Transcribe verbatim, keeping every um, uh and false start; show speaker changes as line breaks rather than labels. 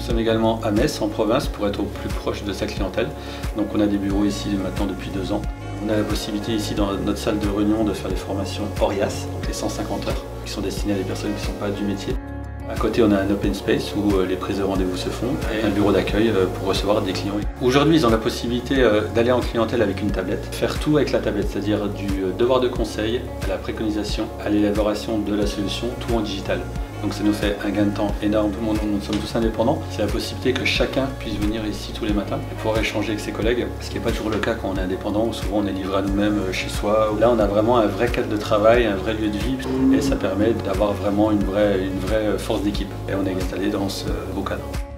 sommes également à Metz, en province, pour être au plus proche de sa clientèle. Donc on a des bureaux ici maintenant depuis deux ans. On a la possibilité ici dans notre salle de réunion de faire les formations Orias, donc les cent cinquante heures, qui sont destinées à des personnes qui ne sont pas du métier. À côté, on a un open space où les prises de rendez-vous se font et un bureau d'accueil pour recevoir des clients. Aujourd'hui, ils ont la possibilité d'aller en clientèle avec une tablette, faire tout avec la tablette, c'est-à-dire du devoir de conseil à la préconisation, à l'élaboration de la solution, tout en digital. Donc ça nous fait un gain de temps énorme. Tout le monde, nous sommes tous indépendants. C'est la possibilité que chacun puisse venir ici tous les matins et pouvoir échanger avec ses collègues, ce qui n'est pas toujours le cas quand on est indépendant, où souvent on est livré à nous-mêmes chez soi. Là, on a vraiment un vrai cadre de travail, un vrai lieu de vie, et ça permet d'avoir vraiment une vraie, une vraie force d'équipe. Et on est installé dans ce beau cadre.